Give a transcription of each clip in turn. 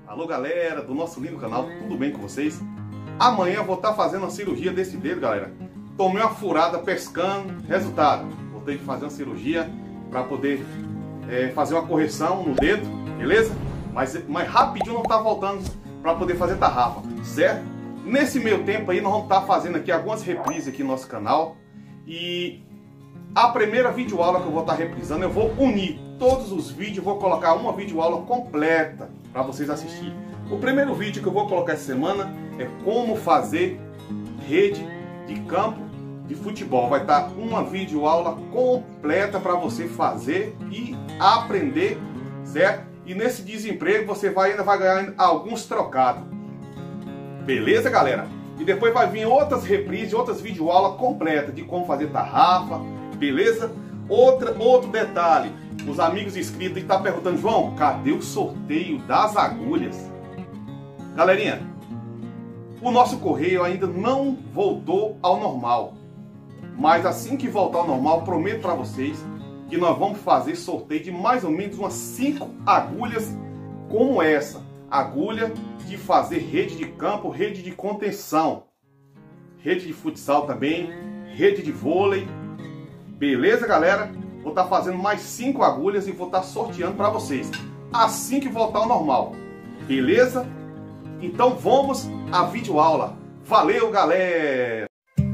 Alô galera do nosso lindo canal, tudo bem com vocês? Amanhã eu vou estar fazendo uma cirurgia desse dedo, galera. Tomei uma furada pescando, resultado, vou ter que fazer uma cirurgia para poder fazer uma correção no dedo, beleza? Mas rapidinho não tá voltando para poder fazer tarrafa, certo? Nesse meio tempo aí nós vamos estar fazendo aqui algumas reprises aqui no nosso canal. E a primeira videoaula que eu vou estar reprisando, eu vou unir todos os vídeos, vou colocar uma videoaula completa para vocês assistirem. O primeiro vídeo que eu vou colocar essa semana é como fazer rede de campo de futebol. Vai estar uma videoaula completa para você fazer e aprender, certo? E nesse desemprego você ainda vai ganhar alguns trocados. Beleza, galera? E depois vai vir outras reprises, outras videoaulas completas de como fazer tarrafa, beleza? Outro detalhe, os amigos inscritos estão perguntando: João, cadê o sorteio das agulhas? Galerinha, o nosso correio ainda não voltou ao normal. Mas assim que voltar ao normal, prometo para vocês que nós vamos fazer sorteio de mais ou menos umas 5 agulhas como essa. Agulha de fazer rede de campo, rede de contenção, rede de futsal também, rede de vôlei. Beleza, galera? Vou estar fazendo mais 5 agulhas e vou estar sorteando para vocês assim que voltar ao normal. Beleza? Então vamos à videoaula. Valeu, galera!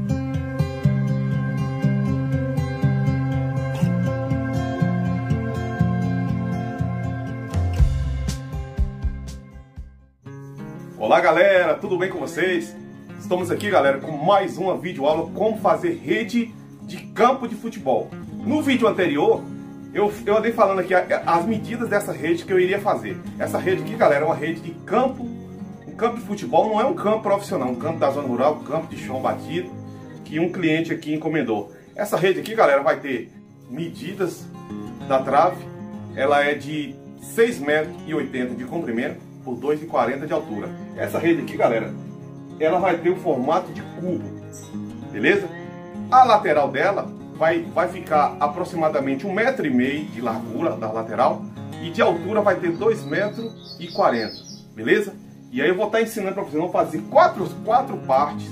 Olá galera, tudo bem com vocês? Estamos aqui, galera, com mais uma videoaula como fazer rede de campo de futebol. No vídeo anterior, eu andei falando aqui as medidas dessa rede que eu iria fazer. Essa rede aqui, galera, é uma rede de campo. Um campo de futebol não é um campo profissional, um campo da zona rural, um campo de chão batido, que um cliente aqui encomendou. Essa rede aqui, galera, vai ter medidas da trave. Ela é de 6,80 m de comprimento por 2,40 m de altura. Essa rede aqui, galera, ela vai ter o formato de cubo, beleza? A lateral dela vai ficar aproximadamente 1,5 m de largura da lateral e de altura vai ter 2,40 m, beleza? E aí eu vou estar ensinando para vocês, vamos fazer quatro partes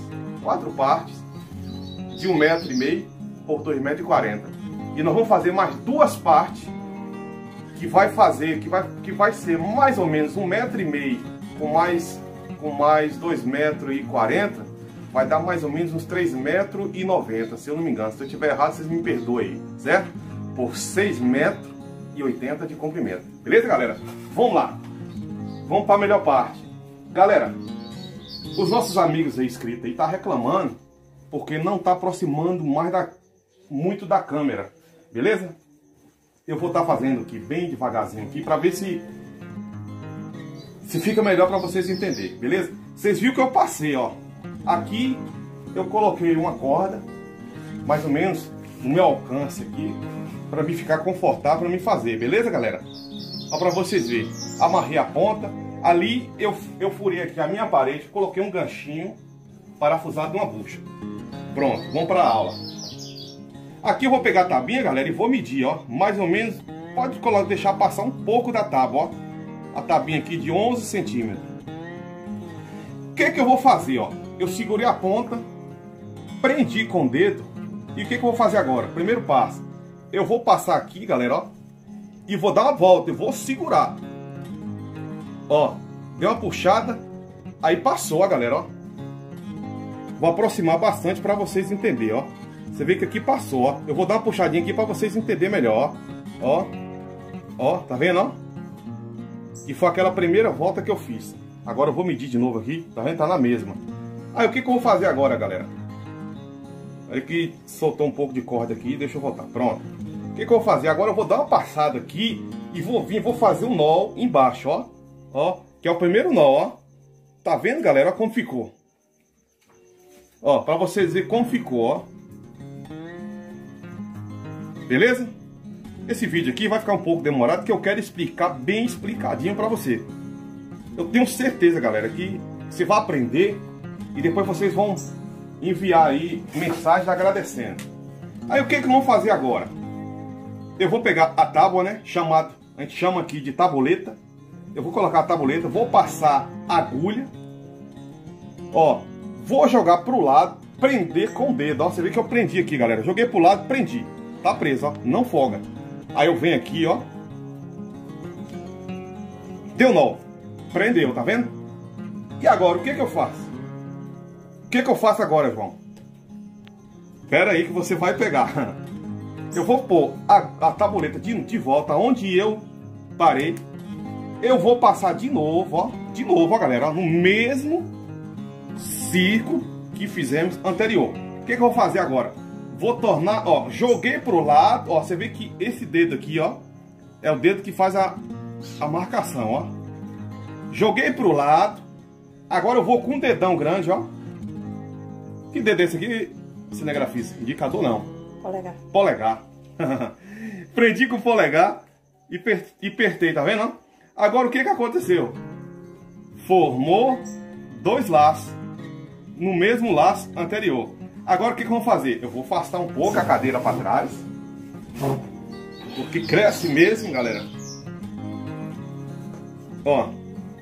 de 1,5 m por 2,40 m. E nós vamos fazer mais 2 partes que vai ser mais ou menos 1,5 m com mais 2,40 m, vai dar mais ou menos uns 3,90 m, se eu não me engano. Se eu estiver errado, vocês me perdoem aí, certo? Por 6,80 m de comprimento. Beleza, galera? Vamos lá. Vamos para a melhor parte. Galera, os nossos amigos aí inscritos aí tá reclamando porque não tá aproximando mais muito da câmera. Beleza? Eu vou estar fazendo aqui bem devagarzinho aqui para ver se fica melhor para vocês entenderem, beleza? Vocês viram que eu passei, ó. Aqui eu coloquei uma corda, mais ou menos no meu alcance aqui, para me ficar confortável para me fazer, beleza, galera? Ó, para vocês verem. Amarrei a ponta. Ali eu furei aqui a minha parede, coloquei um ganchinho parafusado numa bucha. Pronto, vamos para a aula. Aqui eu vou pegar a tabinha, galera, e vou medir, ó, mais ou menos, pode deixar passar um pouco da tábua, ó, a tabinha aqui de 11 centímetros. O que eu vou fazer, ó? Eu segurei a ponta, prendi com o dedo, e o que eu vou fazer agora? Primeiro passo, eu vou passar aqui, galera, ó, e vou dar uma volta, eu vou segurar. Ó, deu uma puxada, aí passou, ó, galera, ó. Vou aproximar bastante para vocês entenderem, ó. Você vê que aqui passou, ó. Eu vou dar uma puxadinha aqui para vocês entenderem melhor, ó. Ó, tá vendo, ó? E foi aquela primeira volta que eu fiz. Agora eu vou medir de novo aqui, tá vendo? Tá na mesma. Aí o que eu vou fazer agora, galera? Olha que soltou um pouco de corda aqui, deixa eu voltar. Pronto. O que eu vou fazer? Agora eu vou dar uma passada aqui e vou fazer um nó embaixo, ó. Ó, que é o primeiro nó, ó. Tá vendo, galera? Ó como ficou. Ó, pra vocês verem como ficou, ó. Beleza? Esse vídeo aqui vai ficar um pouco demorado, porque eu quero explicar bem explicadinho pra você. Eu tenho certeza, galera, que você vai aprender e depois vocês vão enviar aí mensagens agradecendo. Aí o que nós vamos fazer agora? Eu vou pegar a tábua, né? A gente chama aqui de tabuleta. eu vou colocar a tabuleta, vou passar a agulha, ó, vou jogar pro lado, prender com o dedo, ó, você vê que eu prendi aqui, galera, joguei pro lado, prendi, tá preso, ó, não folga. Aí eu venho aqui, ó, deu nó, prendeu, tá vendo? E agora, o que que eu faço? O que que eu faço agora, João? Espera aí que você vai pegar. Eu vou pôr a tabuleta de volta onde eu parei. Eu vou passar de novo, ó, galera, ó, no mesmo círculo que fizemos anterior. O que que eu vou fazer agora? Vou tornar, ó, joguei pro lado, ó, você vê que esse dedo aqui, ó, é o dedo que faz a marcação, ó. Joguei pro lado. Agora eu vou com um dedão grande, ó. Que dedo é esse aqui, cinegrafista? Indicador não. Polegar. Polegar. Prendi com o polegar e apertei, tá vendo? Agora o que que aconteceu? Formou dois laços no mesmo laço anterior. Agora o que que vamos fazer? Eu vou afastar um pouco a cadeira para trás, porque cresce mesmo, galera. Ó.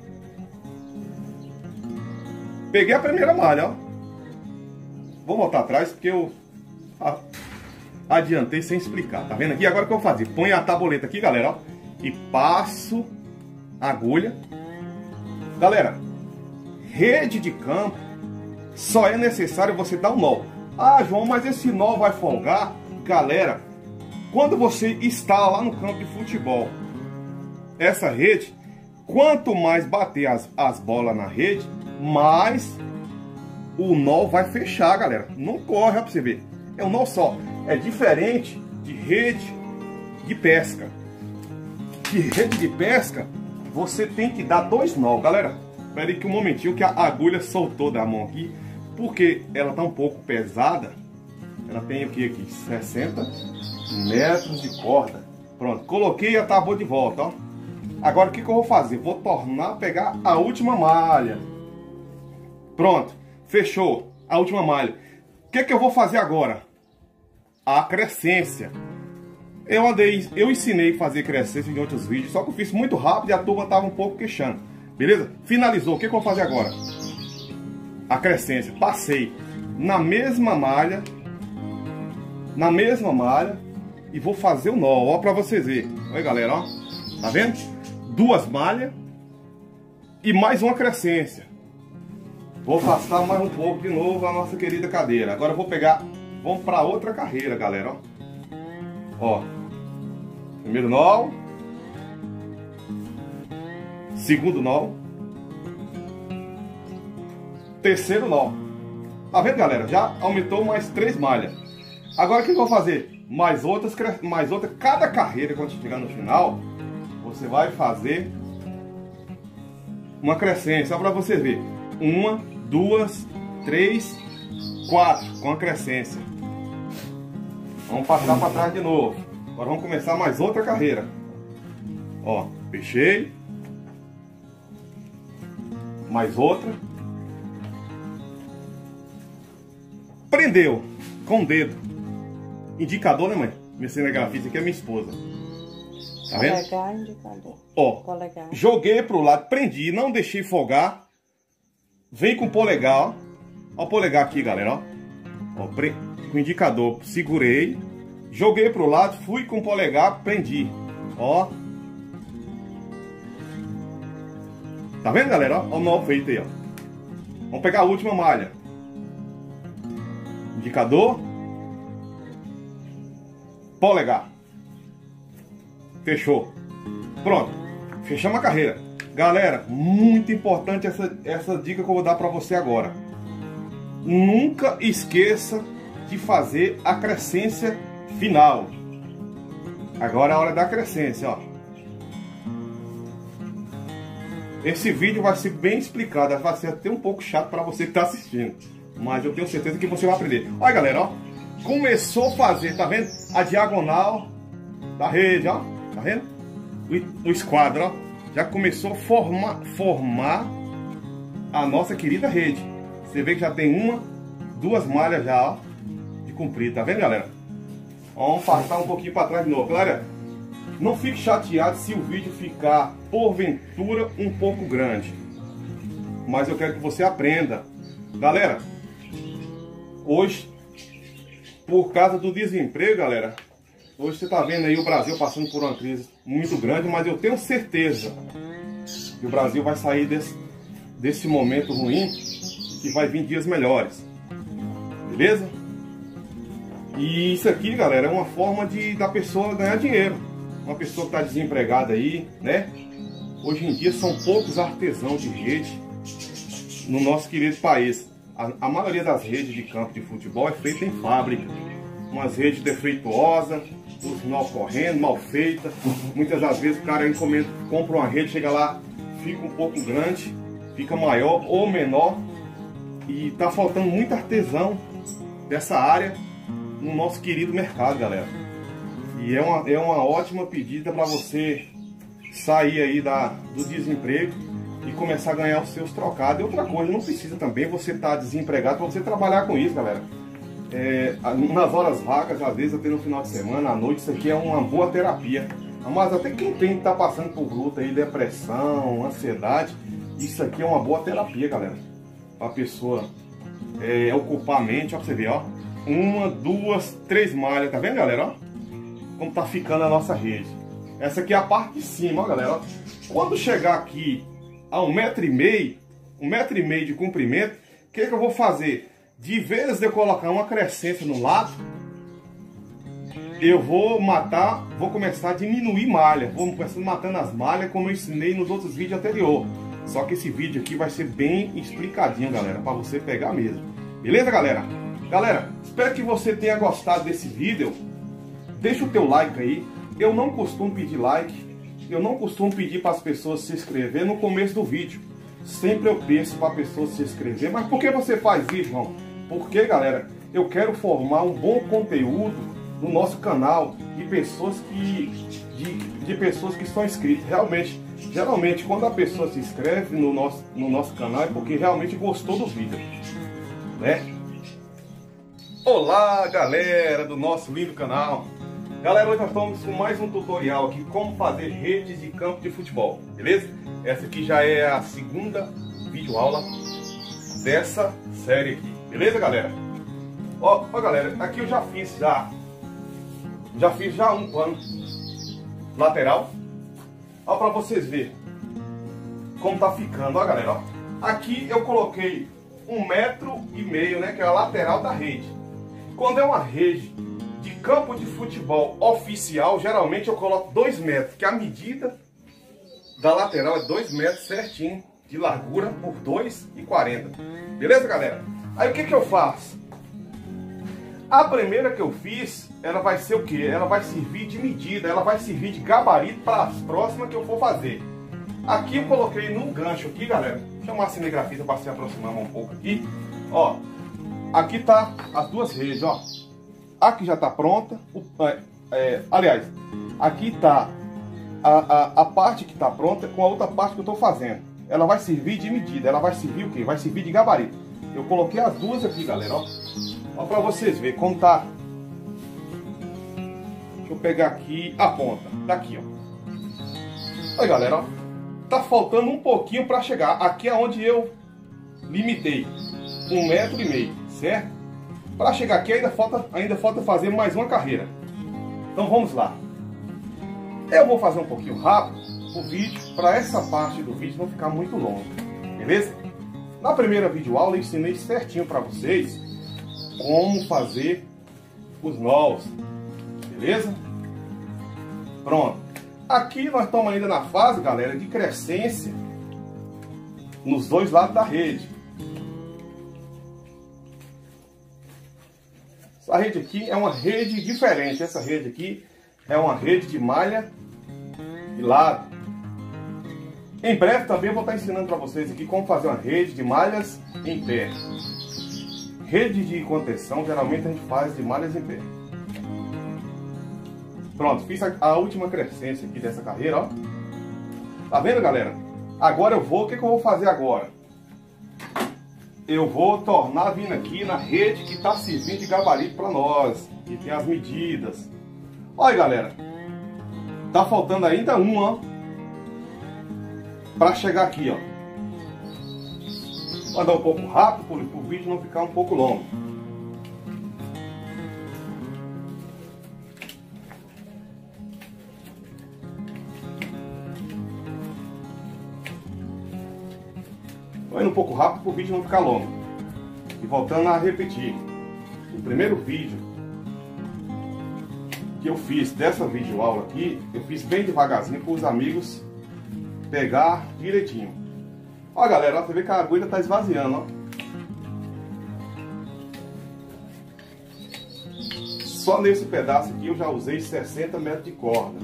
Peguei a primeira malha, ó. Vou voltar atrás porque eu adiantei sem explicar, tá vendo aqui? Agora o que eu vou fazer? Põe a tabuleta aqui, galera, ó, e passo a agulha. Galera, rede de campo só é necessário você dar um nó. Ah, João, mas esse nó vai folgar? Galera, quando você está lá no campo de futebol, essa rede, quanto mais bater as bolas na rede, mais o nó vai fechar, galera. Não corre, ó, pra você ver. É um nó só. É diferente de rede de pesca. De rede de pesca, você tem que dar dois nós, galera. Espera aí que um momentinho que a agulha soltou da mão aqui, porque ela tá um pouco pesada. Ela tem o que aqui? 60 metros de corda. Pronto, coloquei e a tábua de volta, ó. Agora o que que eu vou fazer? Vou tornar a pegar a última malha. Pronto, fechou a última malha. O que que eu vou fazer agora? A crescência. Eu ensinei a fazer crescência em outros vídeos, só que eu fiz muito rápido e a turma tava um pouco queixando. Beleza? Finalizou. O que que eu vou fazer agora? A crescência. Passei na mesma malha. Na mesma malha. E vou fazer o nó, ó, pra vocês verem. Olha, galera, ó. Tá vendo? Duas malhas. E mais uma crescência. Vou afastar mais um pouco de novo a nossa querida cadeira. Agora eu vou pegar... Vamos para outra carreira, galera, ó. Primeiro nó. Segundo nó. Terceiro nó. Tá vendo, galera? Já aumentou mais 3 malhas. Agora o que eu vou fazer? Mais outra. Cada carreira, quando chegar no final, você vai fazer uma crescência. Só para você ver. 1, 2, 3, 4. Com a crescência. Vamos passar para trás de novo. Agora vamos começar mais outra carreira. Ó, fechei. Mais outra. Prendeu com o dedo. Indicador, né, mãe? Minha cinegrafista aqui é minha esposa. Tá vendo? Polegar, indicador. Ó, Polegar. joguei pro lado, prendi, não deixei folgar. Vem com o polegar, ó. Ó o polegar aqui, galera, ó. Ó, com o indicador, segurei. Joguei pro lado, fui com o polegar, prendi. Ó. Tá vendo, galera? Ó o nó feito aí, ó. Vamos pegar a última malha. Indicador. Polegar. Fechou. Pronto. Fechamos a carreira. Galera, muito importante essa dica que eu vou dar pra você agora. Nunca esqueça de fazer a crescência final. Agora é a hora da crescência, ó. Esse vídeo vai ser bem explicado, vai ser até um pouco chato para você que está assistindo, mas eu tenho certeza que você vai aprender. Olha, galera, ó, começou a fazer, tá vendo? A diagonal da rede, ó, tá vendo? O esquadro, ó, já começou a formar a nossa querida rede. Você vê que já tem 2 malhas já, ó, de comprido, tá vendo, galera? Vamos passar um pouquinho para trás de novo, galera. Não fique chateado se o vídeo ficar, porventura, um pouco grande. Mas eu quero que você aprenda. Galera, hoje, por causa do desemprego, galera, hoje você está vendo aí o Brasil passando por uma crise muito grande, mas eu tenho certeza que o Brasil vai sair desse momento ruim, que vai vir dias melhores. Beleza? E isso aqui, galera, é uma forma da pessoa ganhar dinheiro. Uma pessoa que está desempregada aí, né? Hoje em dia são poucos artesãos de rede no nosso querido país. A maioria das redes de campo de futebol é feita em fábrica. Umas redes defeituosas, os nó correndo, mal feita. Muitas das vezes o cara compra uma rede, chega lá, fica um pouco grande, fica maior ou menor. E tá faltando muito artesão dessa área no nosso querido mercado, galera. E é uma ótima pedida para você sair aí do desemprego e começar a ganhar os seus trocados. E outra coisa, não precisa também você estar desempregado para você trabalhar com isso, galera. Nas horas vagas, às vezes até no final de semana, à noite, isso aqui é uma boa terapia. Mas até quem tá passando por luta aí, depressão, ansiedade, isso aqui é uma boa terapia, galera. Para a pessoa ocupar a mente, ó, pra você ver, ó. 1, 2, 3 malhas, tá vendo, galera? Ó, como tá ficando a nossa rede. Essa aqui é a parte de cima, ó, galera. Ó. Quando chegar aqui a 1,5 m, de comprimento, o que eu vou fazer? De vez de eu colocar uma crescência no lado, eu vou começar a diminuir malha. Vou começar matando as malhas, como eu ensinei nos outros vídeos anteriores. Só que esse vídeo aqui vai ser bem explicadinho, galera, para você pegar mesmo. Beleza, galera? Galera, espero que você tenha gostado desse vídeo. Deixa o teu like aí. Eu não costumo pedir like. Eu não costumo pedir para as pessoas se inscrever no começo do vídeo. Sempre eu peço para a pessoa se inscrever. Mas por que você faz isso, João? Porque, galera, eu quero formar um bom conteúdo no nosso canal de pessoas que estão inscritas. Geralmente, quando a pessoa se inscreve no nosso canal é porque realmente gostou do vídeo, né? Olá, galera do nosso lindo canal. Galera, hoje nós estamos com mais um tutorial aqui, como fazer redes de campo de futebol, beleza? Essa aqui já é a segunda videoaula dessa série aqui, beleza, galera? Ó, galera, aqui eu já fiz um pano lateral. Ó, pra vocês verem como tá ficando, ó, galera, ó. Aqui eu coloquei 1,5 m, né, que é a lateral da rede. Quando é uma rede de campo de futebol oficial, geralmente eu coloco 2 metros, que a medida da lateral é 2 metros certinho de largura por 2,40. Beleza, galera? Aí o que eu faço? A primeira que eu fiz, ela vai ser o que? Ela vai servir de medida, ela vai servir de gabarito para as próximas que eu for fazer. Aqui eu coloquei num gancho aqui, galera. Vou chamar a cinegrafista para se aproximar um pouco aqui. Ó, aqui tá as duas redes, ó. Aqui já tá pronta. Aliás, aqui tá a parte que tá pronta com a outra parte que eu tô fazendo. Ela vai servir de medida, ela vai servir o quê? Vai servir de gabarito. Eu coloquei as duas aqui, galera, ó. Ó, pra vocês verem como tá. Deixa eu pegar aqui a ponta. Daqui, ó. Aí, galera, ó. Tá faltando um pouquinho para chegar. Aqui é onde eu limitei. 1,5 m, certo? Para chegar aqui ainda falta fazer mais uma carreira. Então vamos lá. Eu vou fazer um pouquinho rápido o vídeo, para essa parte do vídeo não ficar muito longo. Beleza? Na primeira videoaula eu ensinei certinho para vocês como fazer os nós. Beleza? Pronto. Aqui nós estamos ainda na fase, galera, de crescência nos dois lados da rede. Essa rede aqui é uma rede diferente. Essa rede aqui é uma rede de malha de lado. Em breve também eu vou estar ensinando para vocês aqui como fazer uma rede de malhas em pé. Rede de contenção, geralmente a gente faz de malhas em pé. Pronto, fiz a última crescência aqui dessa carreira, ó. Tá vendo, galera? Agora o que eu vou fazer agora? Eu vou tornar vindo aqui na rede que está servindo de gabarito para nós, que tem as medidas. Olha, galera, tá faltando ainda uma, ó, para chegar aqui, ó. Vou andar um pouco rápido para o vídeo não ficar um pouco longo. Vou indo um pouco rápido para o vídeo não ficar longo. E voltando a repetir, o primeiro vídeo que eu fiz dessa videoaula aqui, eu fiz bem devagarzinho para os amigos pegar direitinho. Ó galera, ó, você vê que a agulha está esvaziando, ó. Só nesse pedaço aqui eu já usei 60 metros de corda.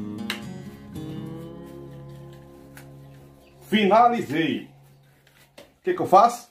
Finalizei. O que eu faço?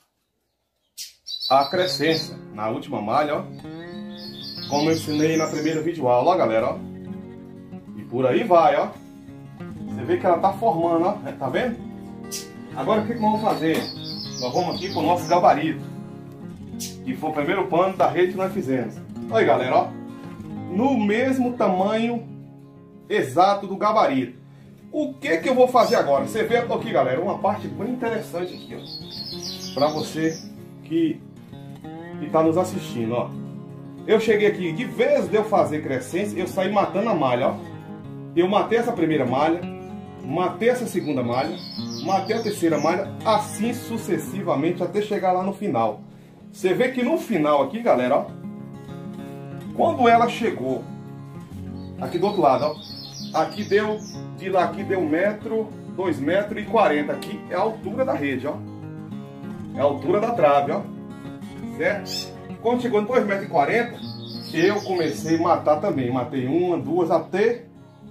A crescência na última malha, ó. Como eu ensinei na primeira videoaula, ó galera, ó. E por aí vai, ó. Você vê que ela tá formando, ó. Tá vendo? Agora o que nós vamos fazer? Nós vamos aqui pro nosso gabarito. Que foi o primeiro pano da rede que nós fizemos. Olha galera, ó. No mesmo tamanho exato do gabarito. O que eu vou fazer agora? Você vê aqui galera, uma parte bem interessante aqui, ó. Pra você que tá nos assistindo, ó. Eu cheguei aqui, de vez de eu fazer crescência, eu saí matando a malha, ó. Eu matei essa primeira malha, matei essa segunda malha, matei a terceira malha, assim sucessivamente até chegar lá no final. Você vê que no final aqui, galera, ó, quando ela chegou aqui do outro lado, ó, aqui deu, de lá aqui deu 1 metro, 2 metros e 40, aqui é a altura da rede, ó. É a altura da trave, ó. Certo? Quando chegou em 2 metros e 40, eu comecei a matar também. Matei uma, duas, até...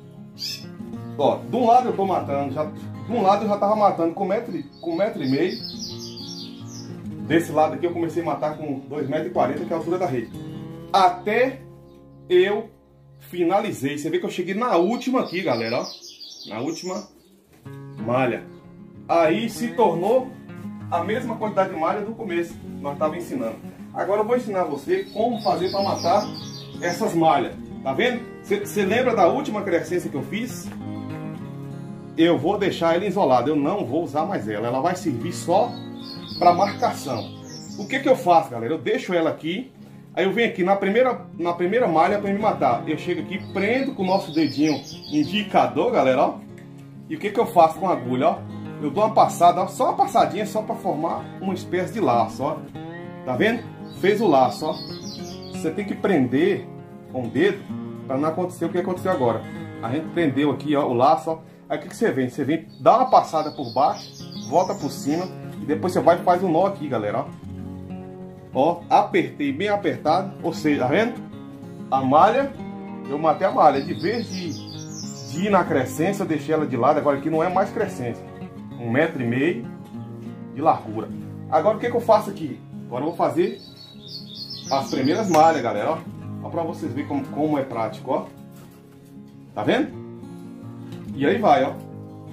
Ó, de um lado eu tô matando, já, de um lado eu já tava matando com 1,5 metro. Desse lado aqui eu comecei a matar com 2 metros e 40, que é a altura da rede. Até eu finalizei. Você vê que eu cheguei na última aqui, galera, ó. Na última malha. Aí se tornou a mesma quantidade de malha do começo, nós estávamos ensinando. Agora eu vou ensinar você como fazer para matar essas malhas. Tá vendo? Você lembra da última crescência que eu fiz? Eu vou deixar ela isolada, eu não vou usar mais ela. Ela vai servir só para marcação. O que eu faço, galera? Eu deixo ela aqui, aí eu venho aqui na primeira malha para me matar. Eu chego aqui, prendo com o nosso dedinho indicador, galera, ó. E o que eu faço com a agulha, ó? Eu dou uma passada, ó, só uma passadinha, só para formar uma espécie de laço, ó. Tá vendo? Fez o laço, ó. Você tem que prender com o dedo para não acontecer o que aconteceu agora. A gente prendeu aqui, ó, o laço, ó. Aí o que você vem? Você vem, dá uma passada por baixo, volta por cima e depois você vai e faz um nó aqui, galera, ó. Ó, apertei bem apertado, ou seja, tá vendo? A malha, eu matei a malha. De vez de ir na crescência, eu deixei ela de lado. Agora aqui não é mais crescência. 1,5 metro de largura. Agora o que eu faço aqui? Agora eu vou fazer as primeiras malhas, galera, ó. Ó, pra vocês verem como é prático, ó. Tá vendo? E aí vai, ó.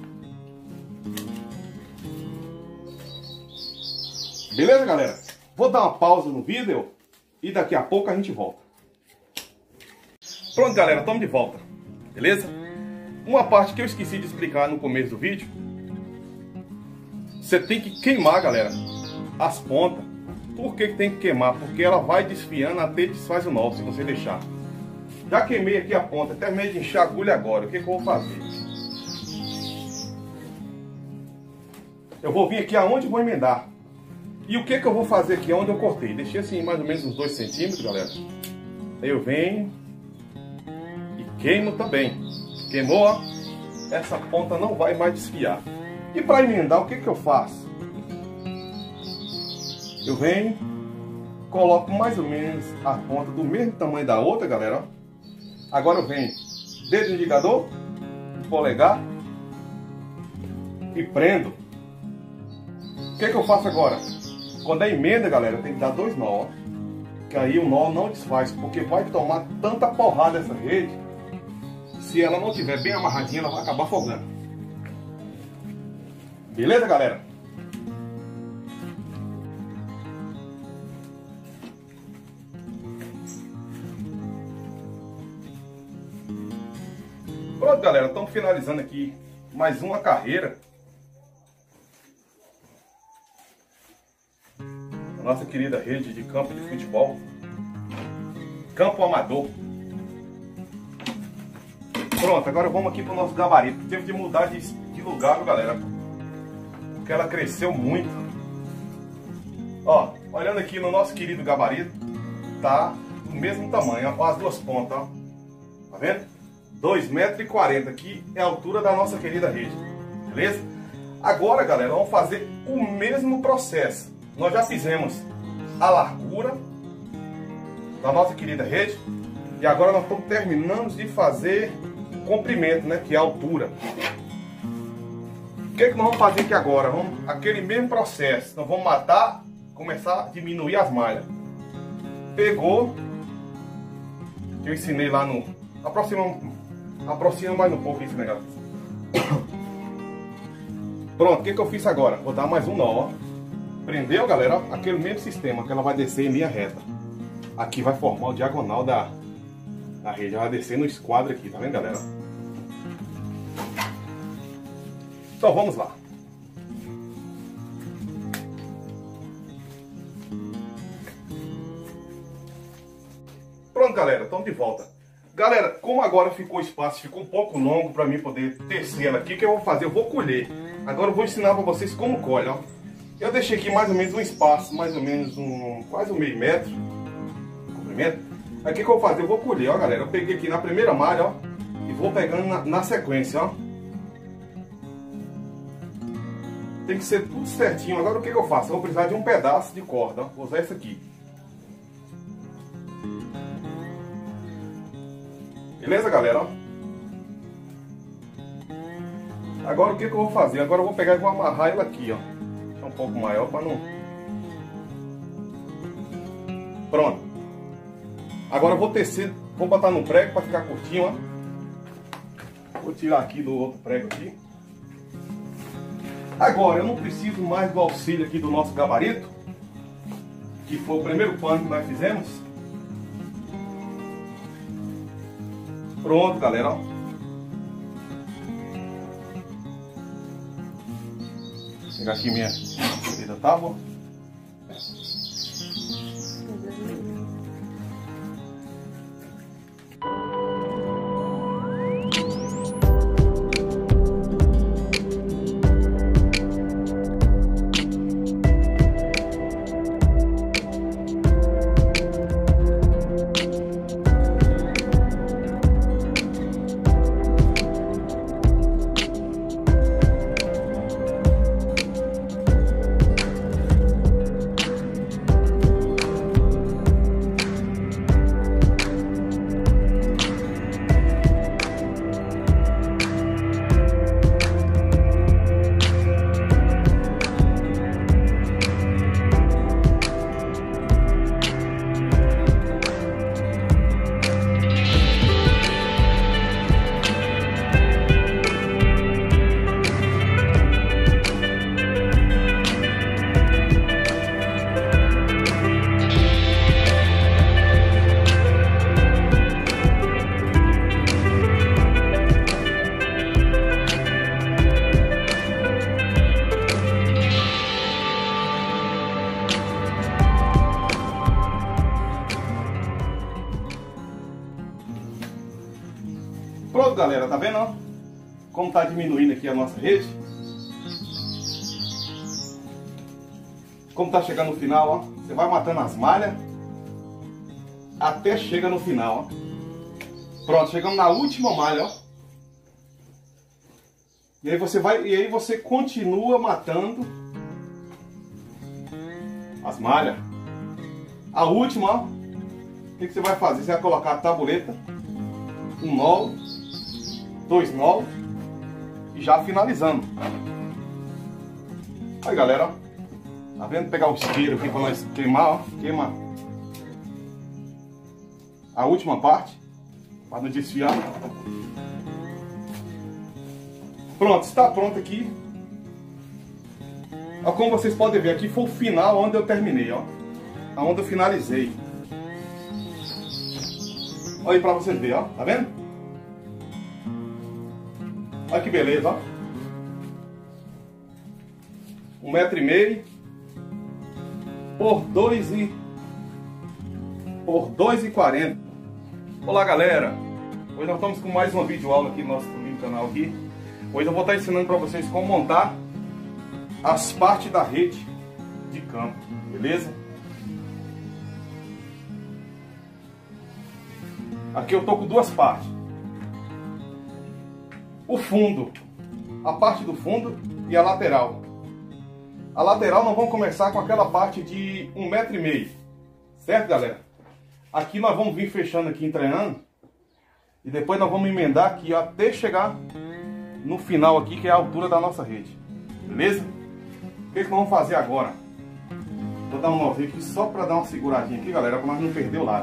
Beleza, galera? Vou dar uma pausa no vídeo e daqui a pouco a gente volta. Pronto, galera, estamos de volta. Beleza? Uma parte que eu esqueci de explicar no começo do vídeo. Você tem que queimar, galera, as pontas. Por que tem que queimar? Porque ela vai desfiando até desfaz o nó, se você deixar. Já queimei aqui a ponta, terminei de encher a agulha agora. O que eu vou fazer? Eu vou vir aqui aonde vou emendar. E o que eu vou fazer aqui onde eu cortei? Deixei assim mais ou menos uns 2 centímetros, galera. Aí eu venho e queimo também. Queimou, ó. Essa ponta não vai mais desfiar. E para emendar, o que eu faço? Eu venho, coloco mais ou menos a ponta do mesmo tamanho da outra, galera, ó. Agora eu venho, dedo indicador, polegar e prendo. O que eu faço agora? Quando é emenda, galera, tem que dar 2 nós, ó. Que aí o nó não desfaz, porque vai tomar tanta porrada essa rede. Se ela não estiver bem amarradinha, ela vai acabar afogando. Beleza, galera? Pronto, Pronto, galera, estamos finalizando aqui mais uma carreira. A nossa querida rede de campo de futebol, campo amador. Pronto, agora vamos aqui para o nosso gabarito. Teve que mudar de lugar, galera, porque ela cresceu muito. Ó, olhando aqui no nosso querido gabarito, tá do mesmo tamanho, ó, as duas pontas, ó. Tá vendo? 2,40 m aqui é a altura da nossa querida rede, beleza? Agora, galera, vamos fazer o mesmo processo. Nós já fizemos a largura da nossa querida rede e agora nós estamos terminando de fazer o comprimento, né, que é a altura. O que nós vamos fazer aqui agora? Vamos aquele mesmo processo. Nós vamos matar, começar a diminuir as malhas. Pegou, que eu ensinei lá no... Aproxima mais um pouco esse negócio. Pronto, o que eu fiz agora? Vou dar mais um nó, ó. Prendeu, galera, ó, aquele mesmo sistema que ela vai descer em linha reta. Aqui vai formar o diagonal da rede. Ela vai descer no esquadro aqui, tá vendo, galera? Então vamos lá. Pronto, galera, estamos de volta. Galera, como agora ficou espaço, ficou um pouco longo para mim poder tecer ela aqui, o que eu vou fazer? Eu vou colher. Agora eu vou ensinar para vocês como colhe, ó. Eu deixei aqui mais ou menos um espaço, mais ou menos quase um meio metro de comprimento. Aí o que eu vou fazer? Eu vou colher, ó, galera. Eu peguei aqui na primeira malha, ó, e vou pegando na sequência, ó. Tem que ser tudo certinho. Agora o que eu faço? Eu vou precisar de um pedaço de corda, ó. Vou usar esse aqui. Beleza, galera? Agora o que eu vou fazer? Agora eu vou pegar e vou amarrar ela aqui, ó. É um pouco maior para não... Pronto. Agora eu vou tecer, vou botar no prego para ficar curtinho, ó. Vou tirar aqui do outro prego aqui. Agora eu não preciso mais do auxílio aqui do nosso gabarito, que foi o primeiro pano que nós fizemos. Pronto, galera, ó. Vou pegar aqui minha querida tábua. Pronto, galera, tá vendo, ó? Como tá diminuindo aqui a nossa rede. Como tá chegando no final, ó. Você vai matando as malhas até chega no final, ó. Pronto, chegamos na última malha, ó. E aí você continua matando as malhas. A última, ó. O que você vai fazer? Você vai colocar a tabuleta, um nó, 2 nós e já finalizando. Aí, galera, ó. Tá vendo? Pegar o isqueiro aqui para nós queimar, ó. Queima a última parte para não desfiar. Pronto, está pronto aqui. Ó, como vocês podem ver, aqui foi o final onde eu terminei, ó. Onde eu finalizei. Olha aí para vocês verem, ó. Tá vendo? que beleza, ó. 1,5 m por 2,40. Olá, galera. Hoje nós estamos com mais uma videoaula aqui no nosso canal aqui. Hoje eu vou estar ensinando para vocês como montar as partes da rede de campo, beleza? Aqui eu tô com duas partes. O fundo, a parte do fundo e a lateral. A lateral nós vamos começar com aquela parte de 1,5 m, certo, galera? Aqui nós vamos vir fechando aqui, entranhando, e depois nós vamos emendar aqui até chegar no final aqui, que é a altura da nossa rede, beleza? O que nós vamos fazer agora? Vou dar um nozinho aqui só para dar uma seguradinha aqui, galera, para nós não perder o lado.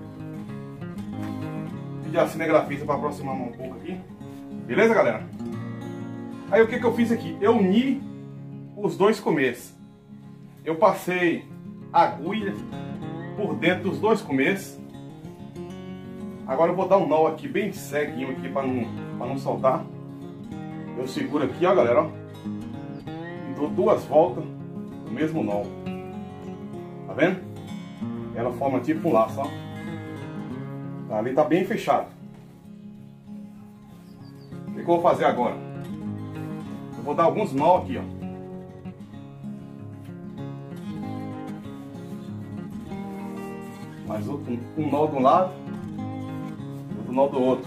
Pedir a cinegrafista para aproximar um pouco aqui, beleza, galera? Aí o que eu fiz aqui? Eu uni os dois começos. Eu passei agulha por dentro dos dois começos. Agora eu vou dar um nó aqui bem ceguinho aqui para não soltar. Eu seguro aqui, ó, galera, ó, e dou duas voltas no mesmo nó. Tá vendo? Ela forma tipo um laço, ó. Tá, ali tá bem fechado. O que eu vou fazer agora? Eu vou dar alguns nó aqui, ó. Mais um nó de um lado, outro nó do outro.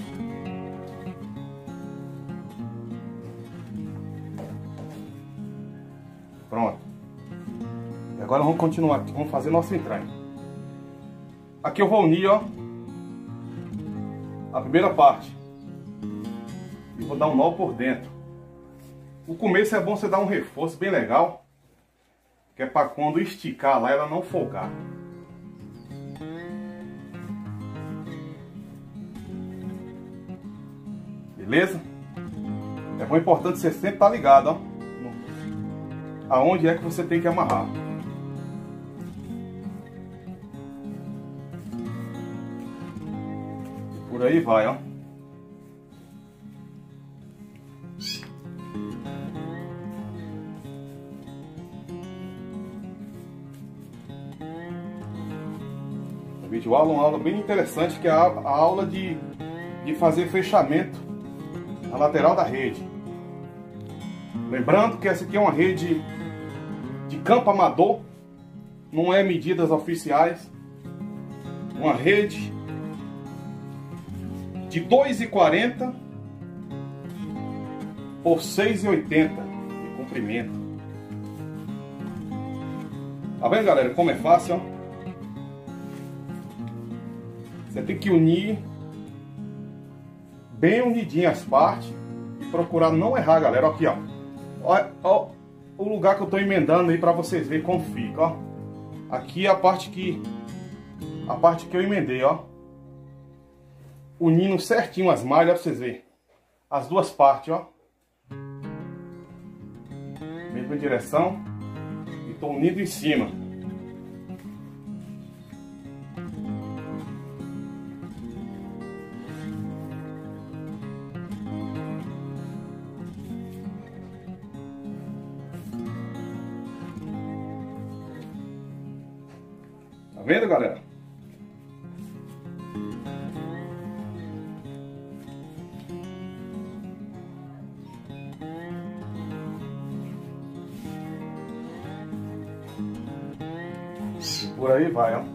Pronto. E agora vamos continuar aqui, vamos fazer nosso entranho. Aqui eu vou unir, ó, a primeira parte. E vou dar um nó por dentro. O começo é bom você dar um reforço bem legal, que é para quando esticar lá ela não folgar. Beleza? É bom, importante você sempre estar ligado, ó, aonde é que você tem que amarrar. E por aí vai, ó. A videoaula é uma aula bem interessante, que é a aula de fazer fechamento na lateral da rede. Lembrando que essa aqui é uma rede de campo amador, não é medidas oficiais. Uma rede de 2,40 por 6,80 de comprimento. Tá vendo, galera, como é fácil, ó? Você tem que unir bem unidinho as partes e procurar não errar, galera. Aqui, ó. Ó o lugar que eu tô emendando aí para vocês verem como fica, ó. Aqui é a parte que eu emendei, ó. Unindo certinho as malhas para vocês verem. As duas partes, ó. Mesma direção. E tô unindo em cima. Tá vendo, galera? E por aí vai, ó.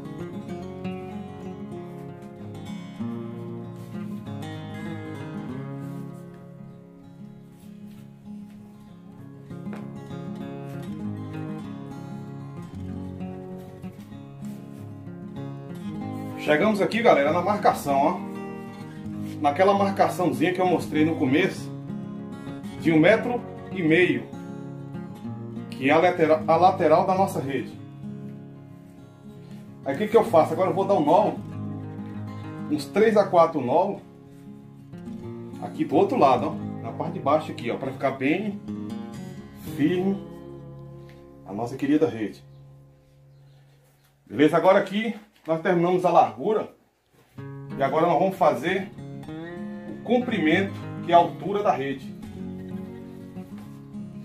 Chegamos aqui, galera, na marcação, ó. Naquela marcaçãozinha que eu mostrei no começo, de 1,5 m, que é a lateral da nossa rede. Aí o que eu faço? Agora eu vou dar um nó, uns 3 a 4 nó, aqui do outro lado, ó, na parte de baixo aqui, ó, para ficar bem firme a nossa querida rede. Beleza? Agora aqui nós terminamos a largura e agora nós vamos fazer o comprimento, que é a altura da rede.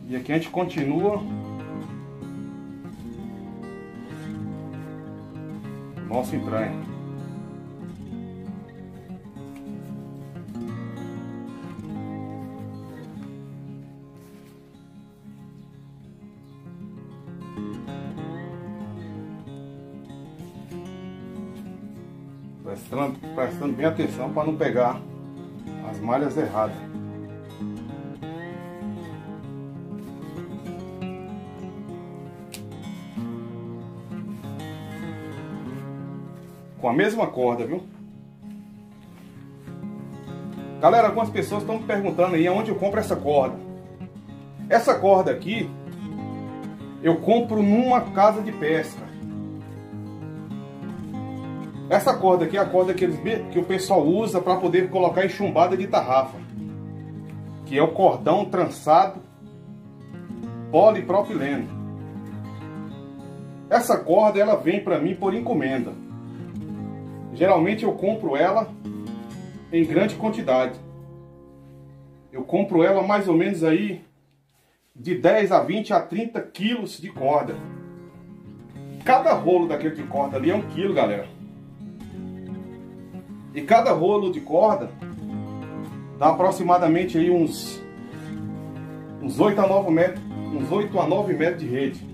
E aqui a gente continua o nosso entranho. Prestando bem atenção para não pegar as malhas erradas. Com a mesma corda, viu? Galera, algumas pessoas estão me perguntando aí onde eu compro essa corda. Essa corda aqui eu compro numa casa de pesca. Essa corda aqui é a corda que o pessoal usa para poder colocar em chumbada de tarrafa, que é o cordão trançado polipropileno. Essa corda ela vem para mim por encomenda. Geralmente eu compro ela em grande quantidade. Eu compro ela mais ou menos aí de 10 a 20 a 30 quilos de corda. Cada rolo daquele de corda ali é 1 quilo, galera. E cada rolo de corda dá aproximadamente aí uns 8 a 9 metros, uns 8 a 9 metros de rede.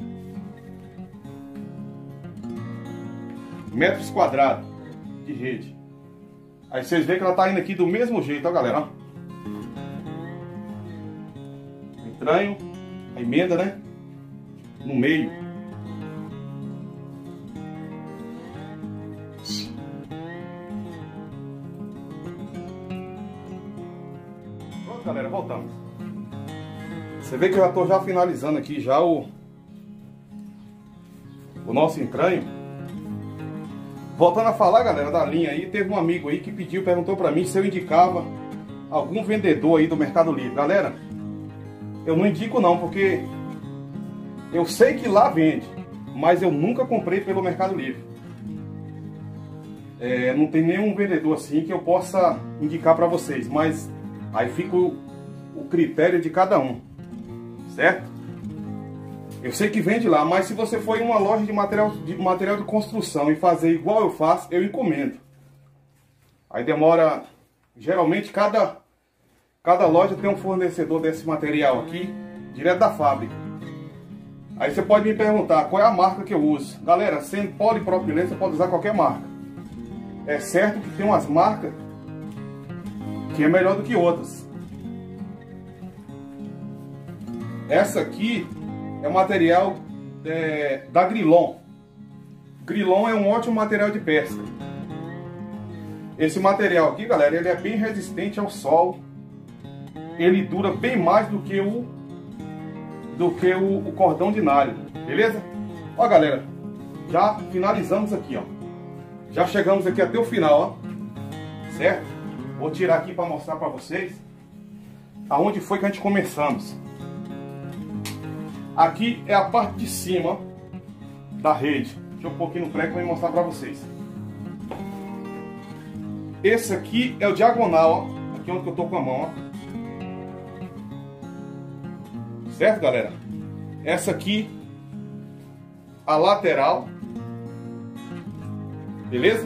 Metros quadrados de rede. Aí vocês veem que ela tá indo aqui do mesmo jeito, ó, galera. Entranho, a emenda, né? No meio. Galera, voltamos. Você vê que eu já estou finalizando aqui já o nosso entranho. Voltando a falar, galera, da linha aí, teve um amigo aí que perguntou para mim se eu indicava algum vendedor aí do Mercado Livre. Galera, eu não indico não, porque eu sei que lá vende, mas eu nunca comprei pelo Mercado Livre. Não tem nenhum vendedor assim que eu possa indicar para vocês, mas aí fica o critério de cada um, certo? Eu sei que vende lá, mas se você for em uma loja de material de construção e fazer igual eu faço, eu encomendo. Aí demora, geralmente cada loja tem um fornecedor desse material aqui, direto da fábrica. Aí você pode me perguntar qual é a marca que eu uso. Galera, sendo polipropileno você pode usar qualquer marca. É certo que tem umas marcas que é melhor do que outras. Essa aqui é o material da Grilon. Grilon é um ótimo material de pesca. Esse material aqui, galera, ele é bem resistente ao sol. Ele dura bem mais do que o cordão de nylon, beleza? Ó, galera, já finalizamos aqui, ó. Já chegamos aqui até o final, ó. Certo? Vou tirar aqui para mostrar para vocês aonde foi que a gente começamos. Aqui é a parte de cima da rede. Deixa eu pôr aqui no prego para mostrar para vocês. Esse aqui é o diagonal, ó. Aqui onde eu tô com a mão, ó. Certo, galera? Essa aqui a lateral. Beleza?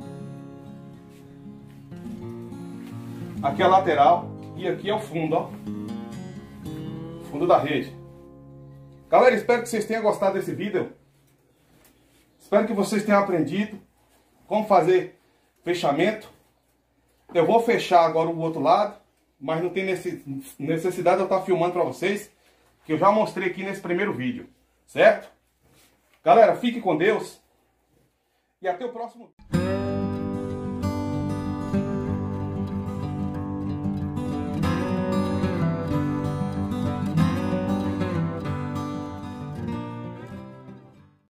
Aqui é a lateral e aqui é o fundo, ó. Fundo da rede. Galera, espero que vocês tenham gostado desse vídeo. Espero que vocês tenham aprendido como fazer fechamento. Eu vou fechar agora o outro lado, mas não tem necessidade de eu estar filmando para vocês, que eu já mostrei aqui nesse primeiro vídeo, certo? Galera, fique com Deus e até o próximo vídeo.